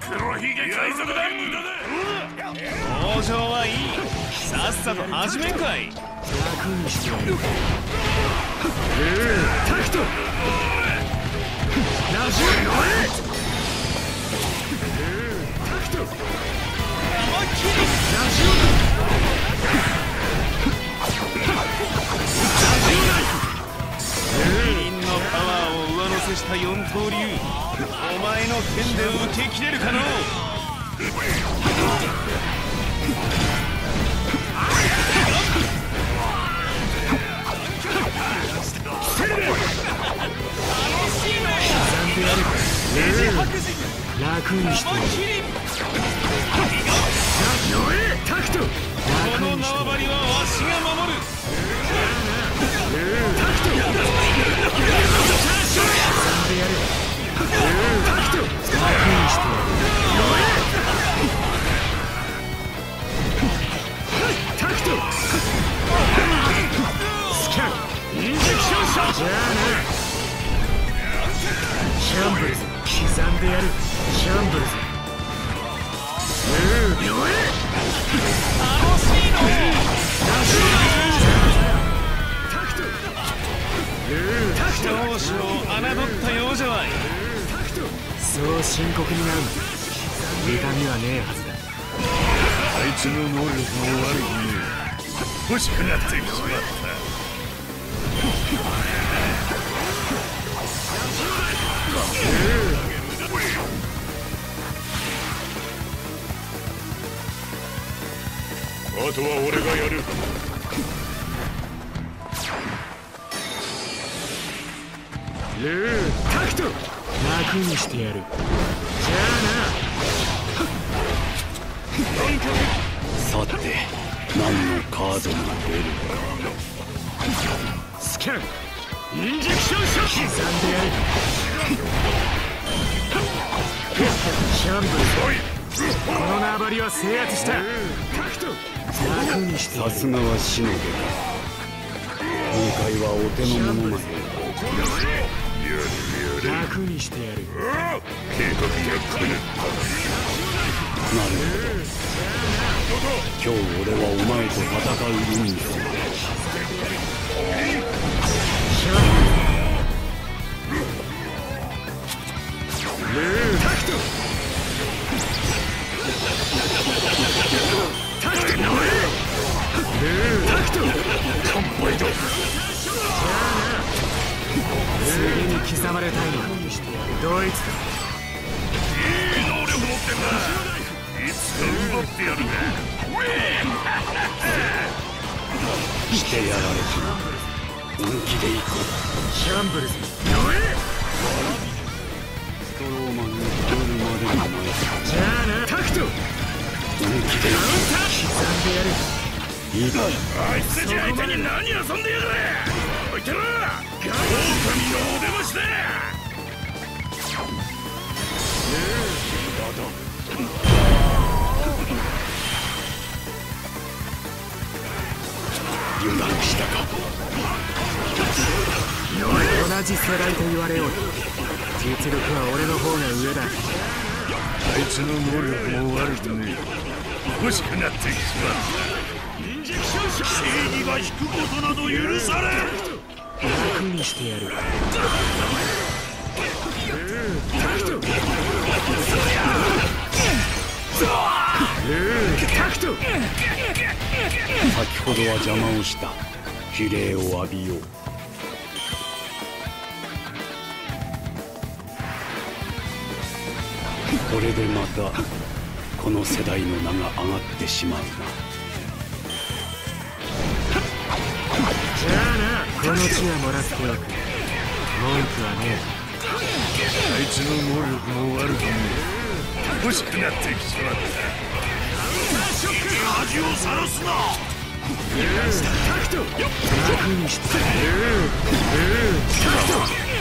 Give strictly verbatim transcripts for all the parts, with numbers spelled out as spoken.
黒ひげ海賊団。 登場はいい。さっさと始めんかい。 楽にしてやる。タクトラジオのタクト思いっきりラジオキリンのパワーを上乗せした四刀流、お前の剣で受け切れるかのう。 楽にしてやる。タクトこの縄張りはわしが守る。 タクト刻んでやる。タクト楽にしてやる。タクトスキャンインジェクションショット。じゃあなシャンブルズ刻んでやる。シャンブルズうーよえ楽しいの。 タクト少々侮ったようじゃわい。 そう深刻になるの痛みはねえはずだ。 あいつの能力も悪くねえ。欲しくなってきちまった。あとは俺がやる。 ルータクト楽にしてやる。じゃさて何のカードが出るあなスキャンインジェクションショット。刻んでやる。シャンブルこの縄張りは制圧した。タクト楽にしてやる。 さすがはシノベだ。今回はお手の物まで。 楽にしてやる。 計画が来る。なるほど。今日俺はお前と戦う運命だ。 タクトタクトタクト乾杯だ。 次に刻まれたいのはドイツだ。 いい能力持ってんだ。いつか奪ってやるね。してやられた。本気で行こう。 シャンブルズストローマンに来るまでの前。 じゃあなタクト本気で行こ刻んでやる。 う。いいかあいつたち相手に何遊んでやがれ。おいてろ狼のお出ましだ。油断したか。 同じ世代と言われよう。実力は俺の方が上だ。 あいつの能力も悪くねえ。欲しくなってきちまった。インジェクションショット。正義が引くことなど許されん。 楽にしてやる。タクトタクト先ほどは邪魔をした。比例を浴びよう。これでまたこの世代の名が上がってしまうな。 じゃあなこの地はもらっておく。文句はねえ。 あいつの能力も悪くねえ。欲しくなってきちまった。恥をさらすな。 タクト楽にしてタクト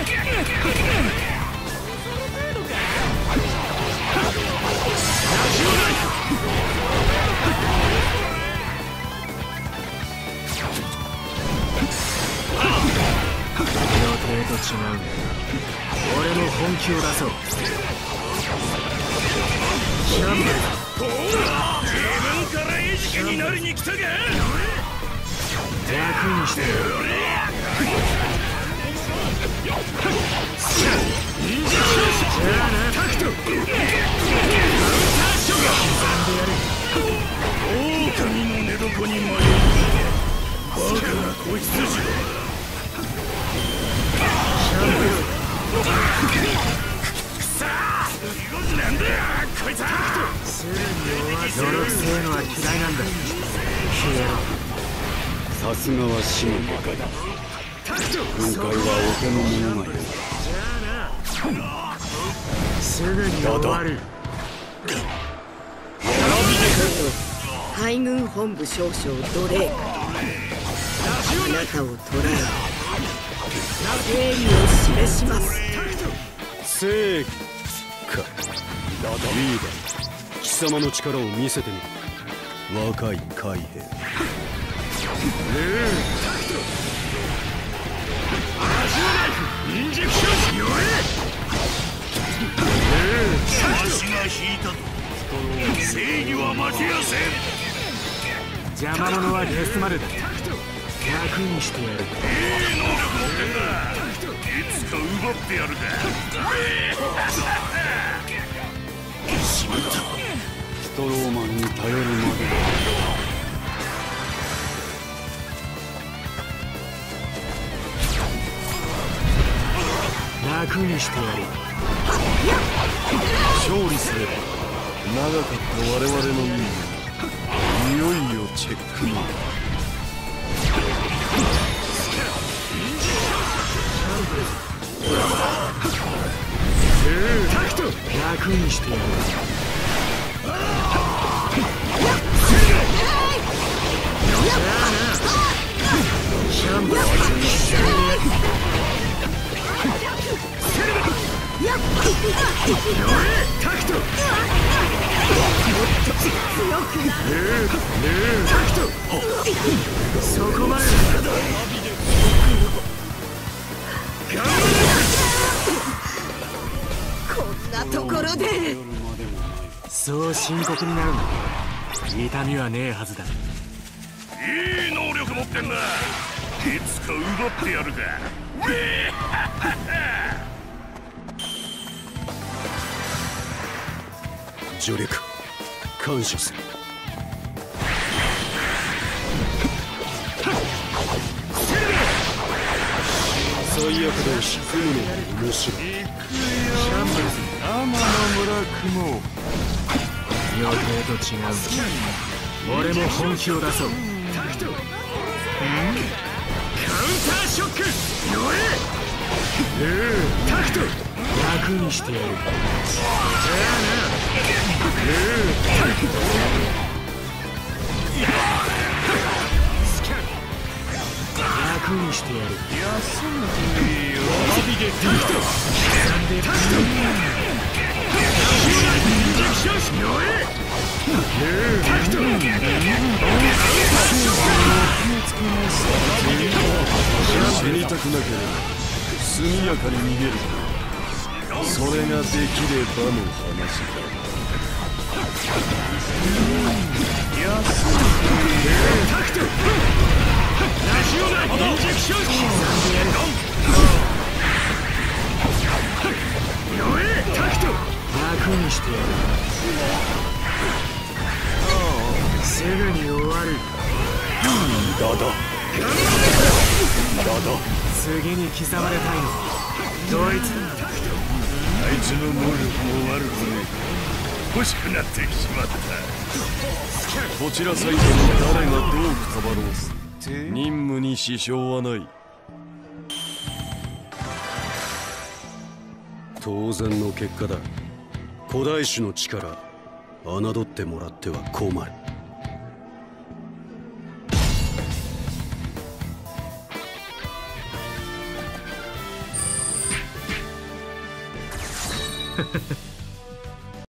予定と違う。俺の本気を出そう。 シャンブル自分から餌食になりに来たか。 楽にしてやる。じゃあなタクト刻んでやる。 狼の寝床に迷いバカな子羊だ。 シャンブルなんだこいつは。 すぐに終わる。泥臭いのは嫌いなんだ。消えろ。 さすがは死のバカだ。今回はお手の物がよい。 すぐに終わる。 海軍本部少将奴隷あなたを捕らえ正義を示します。 正義か。いいだ。貴様の力を見せてみる。若い海兵。 インジェクションよえ。足が引いたと正義は負けやせん。 邪魔者はデスマルだ。楽にしてやる。 いい能力持ってんだ。いつか奪ってやるか。しまった。 ストローマンに頼るまで。 楽にしてやる。 勝利すれば長かった我々の任務、いよいよチェックマン。 タクト楽にしてやる。シャンブルタクトそこまでこんなところでそう深刻になるんだ。痛みはねえはずだ。 いい能力持ってんな。いつか奪ってやるか。 助力感謝する。最悪だし踏むのが面白い。 シャンブルズ天の村雲。 予定と違う。俺も本気を出そう。タクトカウンターショックよえ。タクト楽にしてやる。じゃあな楽にしてやる。 休むといいよ。 タクト刻んでタクト死にたくなければ速やかに逃げる。それができればの話だ。 タクトラジオナインジェクション刻んでやる。よえタクト楽にしてやる。すぐに終わる。 だだだだ次に刻まれたいのどいつだ。 あいつの能力も悪くねえ。欲しくなってしまった。 こちらサイドの誰がどうくたばろう任務に支障はない。当然の結果だ。古代種の力侮ってもらっては困る。 ハハハ